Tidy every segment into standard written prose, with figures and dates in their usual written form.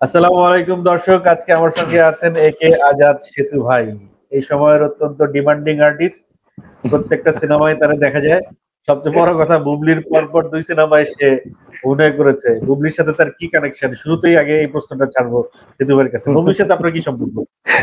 আসসালামু আলাইকুম দর্শক, আজকে আমার সঙ্গে আছেন একে আজাদ সেতু ভাই। এই সময়ের অত্যন্ত ডিমান্ডিং আর্টিস্ট, প্রত্যেকটা সিনেমায় তারা দেখা যায়। সবচেয়ে বড় কথা, বুবলির পরপর ২ সিনেমায় সে অভিনয় করেছে। বুবলির সাথে তার কি কানেকশন? শুরুতেই আগে এই প্রশ্নটা ছাড়বো সেতু ভাইয়ের কাছে। বুবলির সাথে আপনার কি সম্পর্ক?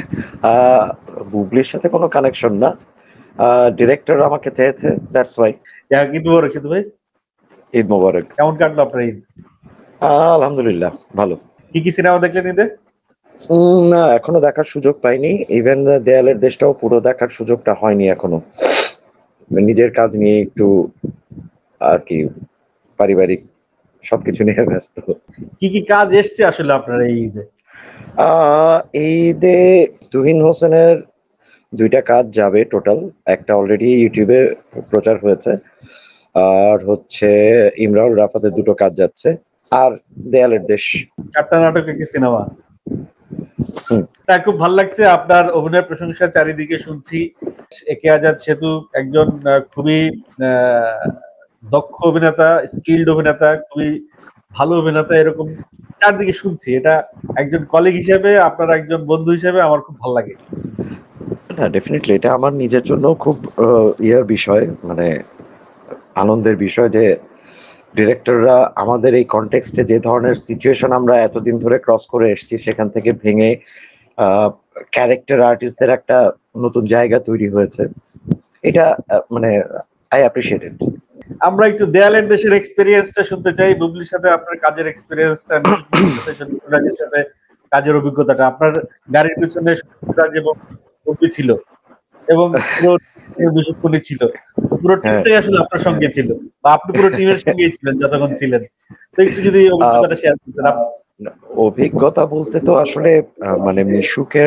বুবলির সাথে কোনো কানেকশন না, ডিরেক্টর আমাকে চেয়েছে, দ্যাটস ওয়াই। ঈদ মোবারক সেতু ভাই। ঈদ মোবারক। কেমন কাটলো আপনার ঈদ? আলহামদুলিল্লাহ ভালো। কি সিনেমা দেখলেন ঈদে? না, এখনো দেখার সুযোগ পাইনি। ইভেন দেয়ালের দেশটাও পুরো দেখার সুযোগটা হয়নি এখনো। নিজের কাজ নিয়ে একটু আর কি, পারিবারিক সবকিছু নিয়ে ব্যস্ত। কি কাজ এসছে আসলে আপনার এই ঈদে? এই ঈদে তুহিন হোসেনের 2টা কাজ যাবে টোটাল। একটা অলরেডি ইউটিউবে প্রচার হয়েছে, আর হচ্ছে ইমরাউল রাফাতের 2টো কাজ যাচ্ছে, আর দেয়ালের দেশ। 4টা নাটক, একটি সিনেমা। তা খুব ভালো লাগছে আপনার অভিনয় প্রশংসা চারিদিকে শুনছি। একে আজাদ সেতু একজন খুবই দক্ষ অভিনেতা, স্কিল্ড অভিনেতা, খুবই ভালো অভিনেতা, এরকম চারদিকে শুনছি। এটা একজন কলিগ হিসেবে, আপনার একজন বন্ধু হিসেবে আমার খুব ভালো লাগে। হ্যাঁ, ডেফিনেটলি এটা আমার নিজের জন্য খুব ইয়ার বিষয়, মানে আনন্দের বিষয় যে ডিরেক্টররা আমাদের এই কনটেক্সটে যে ধরনের সিচুয়েশন আমরা এতদিন ধরে ক্রস করে এসেছি সেখান থেকে ভেঙে ক্যারেক্টার আর্টিস্টদের একটা নতুন জায়গা তৈরি হয়েছে। এটা মানে আই অ্যাপ্রিশিয়েট ইট। আমরা একটু দেয়ালের দেশের এক্সপেরিয়েন্সটা শুনতে চাই। বুবলির সাথে আপনার কাজের এক্সপেরিয়েন্সটা, সাথে সাথে কাজের অভিজ্ঞতাটা। আপনার গাড়ির পিছনে এবং বুবলি ছিল এবং পুরো বিচক্ষণই ছিল। পুরো টিমটাই আসলে আপনার সঙ্গে ছিল, বা আপনি পুরো টিমের সঙ্গেই ছিলেন যতক্ষণ ছিলেন। তো একটু যদি অভিজ্ঞতাটা শেয়ার করতেন। অভিজ্ঞতা বলতে তো আসলে মানে মিশুকের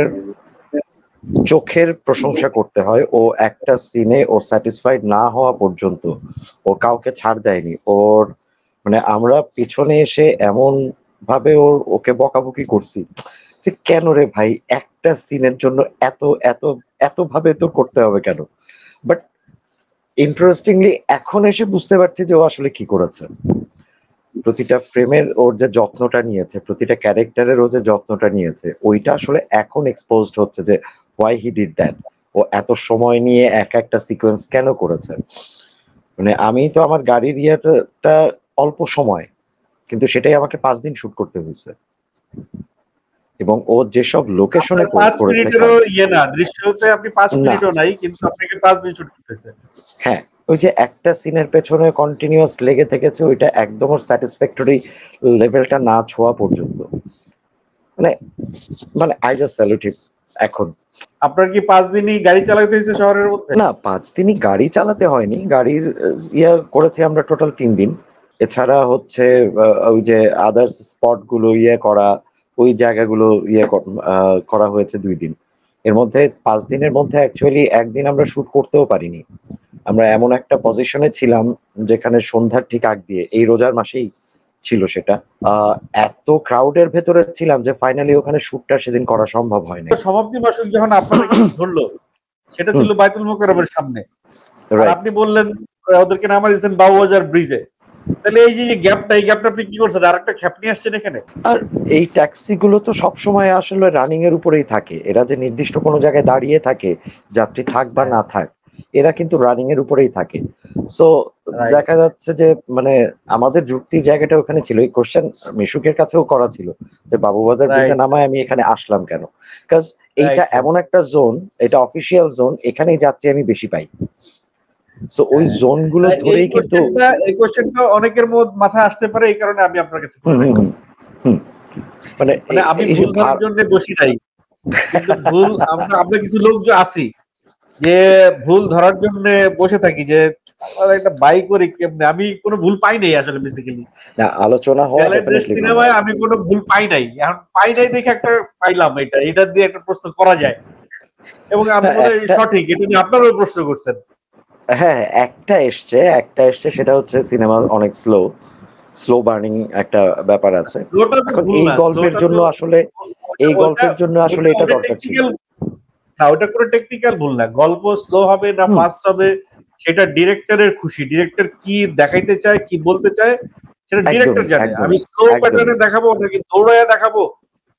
চোখের প্রশংসা করতে হয়। ও একটা সিনে ও স্যাটিসফাইড না হওয়া পর্যন্ত ও কাউকে ছাড় দেয়নি। ওর মানে আমরা পিছনে এসে এমন ভাবে ওকে বকাবকি করছি যে কেন রে ভাই, একটা সিনের জন্য এত এত এত ভাবে তো করতে হবে কেন। বাট ইন্টারেস্টিংলি এখন এসে বুঝতে পারছি যে ও আসলে কি করেছে। প্রতিটা ফ্রেমের ওর যে যত্নটা নিয়েছে, প্রতিটা ক্যারেক্টারের ও যে যত্নটা নিয়েছে, ওইটা আসলে এখন এক্সপোজড হচ্ছে যে হোয়াই হি ডিড দ্যাট। ও এত সময় নিয়ে একটা সিকোয়েন্স কেন করেছে। মানে আমি তো আমার গাড়ির ইয়েটা অল্প সময়, কিন্তু সেটাই আমাকে 5 দিন শুট করতে হয়েছে। এবং ও যেসব লোকেশনে করেছে, না দৃশ্যতে আপনি 5 মিনিটও নাই, কিন্তু আপনাকে 5 দিন শুট করতেছে। হ্যাঁ, ওই যে একটা সিনের পেছনে কন্টিনিউয়াস লেগে থেকেছে, ওইটা একদম স্যাটিসফ্যাক্টরি লেভেলটা না ছোঁয়া পর্যন্ত। মানে মানে আই জাস্ট স্যালুট হিম। এখন আপনার কি 5 দিনই গাড়ি চালাতে হয়েছে শহরের মধ্যে? না, 5 দিনই গাড়ি চালাতে হয়নি। গাড়ির করেছি আমরা টোটাল 3 দিন। এছাড়া হচ্ছে ওই যে আদার্স স্পট গুলো করা, ওই জায়গাগুলো করা হয়েছে 2 দিন। এর মধ্যে 5 দিনের মধ্যে অ্যাকচুয়ালি একদিন আমরা শুট করতেও পারিনি। আমরা এমন একটা পজিশনে ছিলাম যেখানে সন্ধ্যার ঠিক আগ দিয়ে, এই রোজার মাসেই ছিল সেটা, এত ক্রাউডের ভেতরে ছিলাম যে ফাইনালি ওখানে শুটটা সেদিন করা সম্ভব হয়নি। সমাপ্তি মাসুক যখন আপনাদেরকে ধরলো, সেটা ছিল বাইতুল মোকাররমের সামনে, আর আপনি বললেন ওদেরকে নামা দিয়েছেন বাবুবাজার ব্রিজে। তাহলে এই যে গ্যাপটা, এই গ্যাপটা আপনি কি করছেন? আরেকটা খ্যাপ নিয়ে আসছেন এখানে? আর এই ট্যাক্সি গুলো তো সবসময় আসলে রানিং এর উপরেই থাকে। এরা যে নির্দিষ্ট কোনো জায়গায় দাঁড়িয়ে থাকে, যাত্রী থাক বা না থাক, এরা কিন্তু রানিং এর উপরেই থাকে। সো দেখা যাচ্ছে যে মানে আমাদের যুক্তি জায়গাটা ওখানে ছিল। এই কোশ্চেন মিশুকের কাছেও করা ছিল যে বাবুবাজার ব্রিজে নামায় আমি এখানে আসলাম কেন। বিকজ এইটা এমন একটা জোন, এটা অফিসিয়াল জোন, এখানেই যাত্রী আমি বেশি পাই। সো ওই জোন গুলো ধরেই কিন্তু এই কোশ্চেনটা অনেকের মাথায় আসতে পারে, এই কারণে আমি আপনার কাছে মানে আমি ভুল ধরার জন্য বসি নাই, কিন্তু ভুল আমরা কিছু লোক যে আছি যে ভুল ধরার জন্য বসে থাকি, যে একটা বাই করি কেমনে। আমি কোনো ভুল পাই নাই আসলে বেসিক্যালি। না, আলোচনা হওয়া ডেফিনেটলি সিনেমায় আমি কোনো ভুল পাই নাই। এখন পাই নাই দেখে একটা পাইলাম, এটা দিয়ে একটা প্রশ্ন করা যায়, এবং আমি মনে হয় সঠিক। এটা নিয়ে আপনারাও প্রশ্ন করছেন। হ্যাঁ, একটা এসছে সেটা হচ্ছে সিনেমা অনেক স্লো বার্নিং একটা ব্যাপার আছে। এখন এই গল্পের জন্য আসলে এটা দরকার ছিল। ওটা কোনো টেকনিক্যাল ভুল না। গল্প স্লো হবে না ফাস্ট হবে সেটা ডিরেক্টরের খুশি। ডিরেক্টর কি দেখাইতে চায়, কি বলতে চায়, সেটা ডিরেক্টর জানে। আমি স্লো প্যাটার্নে দেখাবো নাকি দৌড়াইয়া দেখাবো,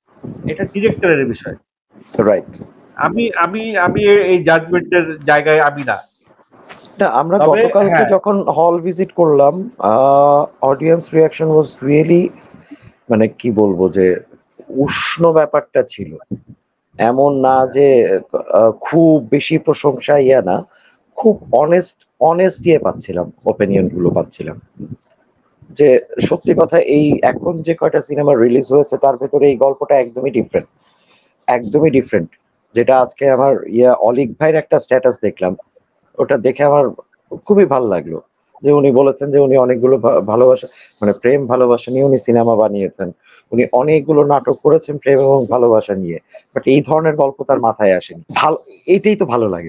এটা ডিরেক্টরের বিষয়। রাইট। আমি আমি আমি এই জাজমেন্টের জায়গায় আমি না। না, আমরা তবে গতকালকে হ্যাঁ, যখন হল ভিজিট করলাম, অডিয়েন্স রিয়াকশন ওয়াজ রিয়েলি, মানে কি বলবো, যে উষ্ণ ব্যাপারটা ছিল। এমন না যে খুব বেশি প্রশংসা ইয়া না, খুব অনেস্ট ইয়ে পাচ্ছিলাম, ওপিনিয়ন গুলো পাচ্ছিলাম। যে সত্যি কথা, এই এখন যে কয়টা সিনেমা রিলিজ হয়েছে তার ভেতরে এই গল্পটা একদমই ডিফারেন্ট। যেটা আজকে আমার অলিক ভাইয়ের একটা স্ট্যাটাস দেখলাম, ওটা দেখে আমার খুবই ভালো লাগলো। যে উনি বলেছেন যে উনি অনেকগুলো ভালোবাসা, মানে প্রেম ভালোবাসা নিয়ে উনি সিনেমা বানিয়েছেন, উনি অনেকগুলো নাটক করেছেন প্রেম এবং ভালোবাসা নিয়ে, বাট এই ধরনের গল্প তার মাথায় আসেনি। ভালো, এইটাই তো ভালো লাগে।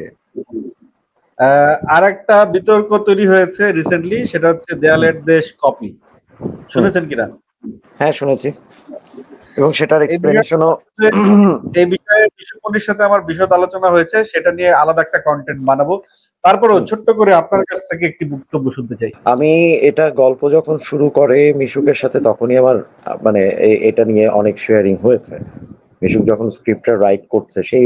আর একটা বিতর্ক তৈরি হয়েছে রিসেন্টলি, সেটা হচ্ছে দেয়ালের দেশ কপি। হুম, শুনেছেন কিনা? হ্যাঁ শুনেছি, এবং সেটার এই বিষয়ে এক্সপ্লেনেশনও। এই বিষয়ে বিশ্বকবির সাথে আমার বিশদ আলোচনা হয়েছে, সেটা নিয়ে আলাদা একটা কন্টেন্ট বানাবো। তারপরেও ছোট্ট করে আপনার কাছ থেকে একটি বক্তব্য শুনতে চাই। আমি এটা গল্প যখন শুরু করে মিশুকের সাথে, তখনই আমার মানে এটা নিয়ে অনেক শেয়ারিং হয়েছে। মিশুক যখন স্ক্রিপ্টটা রাইট করছে সেই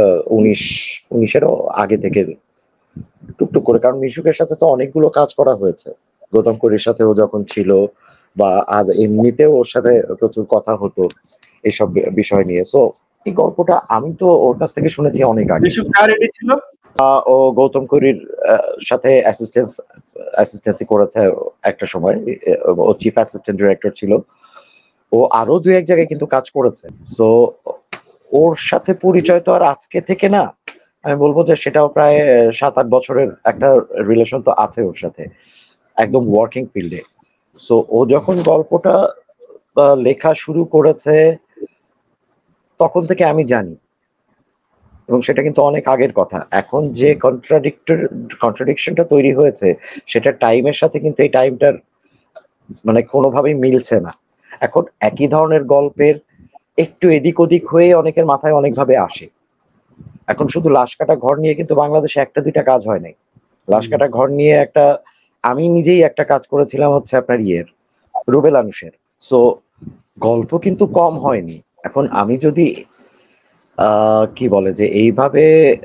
19-এরও আগে থেকে টুকটুক করে, কারণ মিশুকের সাথে তো অনেকগুলো কাজ করা হয়েছে। গৌতম করির সাথেও যখন ছিল, বা আর এমনিতেও ওর সাথে প্রচুর কথা হতো এইসব বিষয় নিয়ে। সো এই গল্পটা আমি তো ওর কাছ থেকে শুনেছি অনেক আগে। বিশু কার এডি ছিল? ও গৌতম করির সাথে অ্যাসিস্ট্যান্সি করেছে একটা সময়। ও চিফ অ্যাসিস্ট্যান্ট ডিরেক্টর ছিল। ও আরো দু এক জায়গায় কিন্তু কাজ করেছে। সো ওর সাথে পরিচয় তো আর আজকে থেকে না। আমি বলবো যে সেটাও প্রায় 7-8 বছরের একটা রিলেশন তো আছে ওর সাথে, একদম ওয়ার্কিং ফিল্ডে। সো ও যখন গল্পটা লেখা শুরু করেছে তখন থেকে আমি জানি, এবং সেটা কিন্তু অনেক আগের কথা। এখন যে কন্ট্রাডিকশনটা তৈরি হয়েছে, সেটা টাইমের সাথে কিন্তু এই টাইমটার মানে কোনোভাবেই মিলছে না। এখন একই ধরনের গল্পের একটু এদিক ওদিক হয়ে অনেকের মাথায় অনেকভাবে আসে। এখন শুধু লাশ কাটা ঘর নিয়ে কিন্তু বাংলাদেশে একটা দুইটা কাজ হয় নাই। লাশ কাটা ঘর নিয়ে আমি নিজেই একটা কাজ করেছিলাম হচ্ছে আপনার রুবেল আনুশের। সো গল্প কিন্তু কম হয়নি। এখন আমি যদি কি বলে যে এইভাবে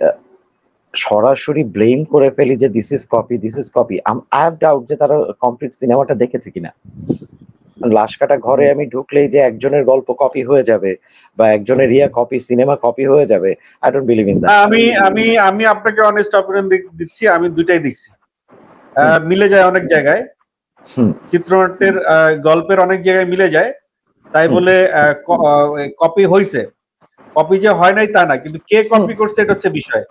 সরাসরি ব্লেম করে ফেলি যে this is copy, I have doubt যে তারা কমপ্লিট সিনেমাটা দেখেছে কিনা। লাশ কাটা ঘরে আমি ঢুকলেই যে একজনের গল্প কপি হয়ে যাবে বা একজনের কপি, সিনেমা কপি হয়ে যাবে, I don't believe in that. আমি আমি আমি আপনাকে অনেস্ট অপিনিয়ন দিচ্ছি, আমি দুইটাই দেখছি। মিলে যায় অনেক জায়গায়, চিত্রনাট্যের গল্পের অনেক জায়গায় মিলে যায়, তাই বলে কপি হয়েছে। কপি যে হয় নাই তা না, কিন্তু কে কপি করছে এটা হচ্ছে বিষয়।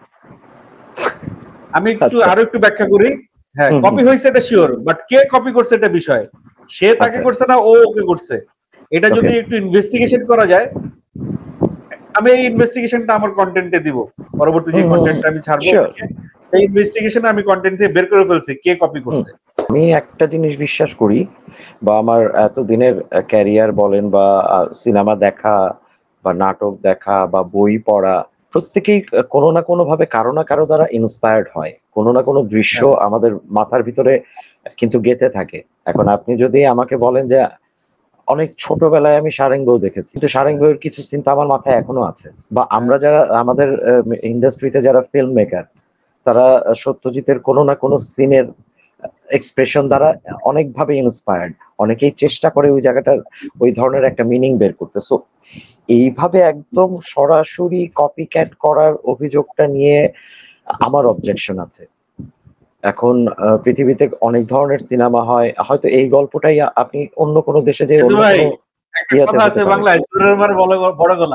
আমি আচ্ছা। আরো একটু ব্যাখ্যা করি। হ্যাঁ, কপি হয়েছে এটা শিওর, বাট কে কপি করছে এটা বিষয়। সে তাকে আচ্ছা। করছে না, ও ওকে করছে। এটা ওকে। যদি একটু ইনভেস্টিগেশন করা যায়, আমি এই ইনভেস্টিগেশনটা আমার কন্টেন্টে দিব। পরবর্তী যে কন্টেন্টটা আমি ছাড়বো শিওর। এই ইনভেস্টিগেশনে আমি কন্টেন্ট থেকে বের করে ফেলছি কে কপি করছে। আমি একটা জিনিস বিশ্বাস করি, বা আমার এতদিনের ক্যারিয়ার বলেন বা সিনেমা দেখা বা নাটক দেখা বা বই পড়া, প্রত্যেকেই কোনো না কোনো ভাবে কারো না কারো দ্বারা ইন্সপায়ার্ড হয়। কোনো না কোনো দৃশ্য হ্যাঁ, আমাদের মাথার ভিতরে কিন্তু গেঁথে থাকে। এখন আপনি যদি আমাকে বলেন যে অনেক ছোটবেলায় আমি সারেঙ্গও দেখেছি, কিন্তু সারেঙ্গের কিছু চিন্তা আমার মাথায় এখনো আছে। বা আমরা যারা আমাদের ইন্ডাস্ট্রিতে যারা ফিল্ম মেকার, তারা সত্যজিতের কোনো না কোনো সিনের এক্সপ্রেশন দ্বারা অনেকভাবে ইন্সপায়ার্ড। অনেকেই চেষ্টা করে ওই জায়গাটার ওই ধরনের একটা মিনিং বের করতে। সো এইভাবে একদম সরাসরি কপি ক্যাট করার অভিযোগটা নিয়ে আমার অবজেকশন আছে। এখন পৃথিবীতে অনেক ধরনের সিনেমা হয়, হয়তো এই গল্পটাই আপনি অন্য কোনো দেশে যে কিন্তু অন্য ভাই কোনো একটা ইয়াতে কথা হতে আছে পারে। বাংলায়, জোরের মার বড় গলা।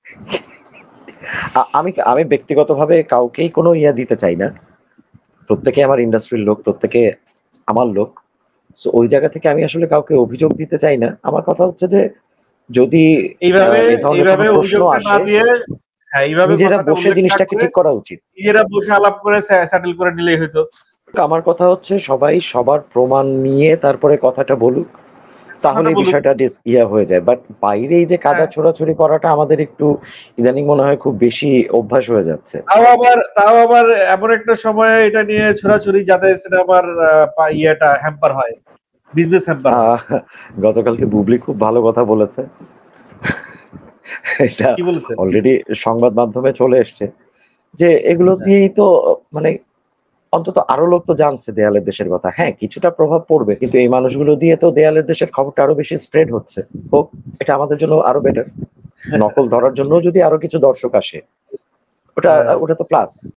আমি আমি ব্যক্তিগতভাবে কাউকেই কোনো দিতে চাই না। প্রত্যেকে আমার ইন্ডাস্ট্রির লোক, প্রত্যেকে আমার লোক। সো ওই জায়গা থেকে আমি আসলে কাউকে অভিযোগ দিতে চাই না। আমার কথা হচ্ছে যে যদি এইভাবে এ ধরনের কোনো এইভাবে প্রশ্ন অভিযোগটা না আসে, দিয়ে, হ্যাঁ এইভাবে নিজেরা কথাটা বসে উল্লেখ না জিনিসটাকে করে ঠিক করা উচিত। নিজেরা বসে আলাপ করে সেটেল করে নিলেই হইতো। আমার কথা হচ্ছে সবাই সবার প্রমাণ নিয়ে তারপরে কথাটা বলুক, তাহলে কথাটা এই বলুক। বিষয়টা হয়ে যায়। বাট বাইরে এই যে কাদা হ্যাঁ, ছোড়াছুড়ি করাটা আমাদের একটু ইদানিং মনে হয় খুব বেশি অভ্যাস হয়ে যাচ্ছে। তাও আবার এমন একটা সময়ে এটা নিয়ে ছোড়াছুড়ি যাতে সিনেমার ইয়েটা হ্যাম্পার হয়, বিজনেস হ্যাম্পার হয়। আহ গতকালকে বুবলি খুব ভালো কথা বলেছে। এটা কি বলেছে? অলরেডি সংবাদ মাধ্যমে চলে এসছে যে এগুলো আচ্ছা। দিয়েই তো মানে অন্তত আরো লোক তো জানছে দেয়ালের দেশের কথা। হ্যাঁ, কিছুটা প্রভাব পড়বে, কিন্তু এই মানুষগুলো দিয়ে তো দেয়ালের দেশের খবরটা আরো বেশি স্প্রেড হচ্ছে। হোক, এটা আমাদের জন্য আরো বেটার। নকল ধরার জন্য যদি আরো কিছু দর্শক আসে, ওটা হ্যাঁ। ওটা তো প্লাস।